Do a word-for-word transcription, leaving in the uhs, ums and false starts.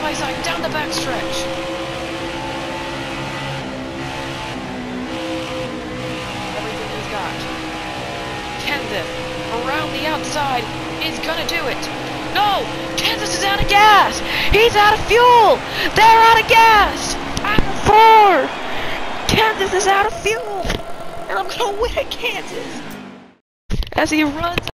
by side down the backstretch. Everything he's got. Kenseth, around the outside, is gonna do it. No! Kenseth is out of gas! He's out of fuel! They're out of gas! Out of four! Kenseth is out of fuel! And I'm gonna win at Kansas! As he runs